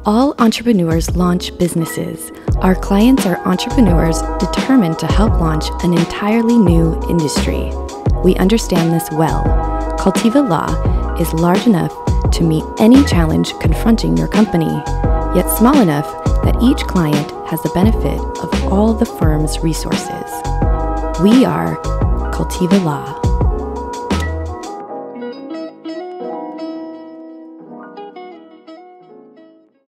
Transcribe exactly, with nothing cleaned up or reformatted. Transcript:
All entrepreneurs launch businesses. Our clients are entrepreneurs determined to help launch an entirely new industry. We understand this well. Cultiva Law is large enough to meet any challenge confronting your company, yet small enough that each client has the benefit of all the firm's resources. We are Cultiva Law.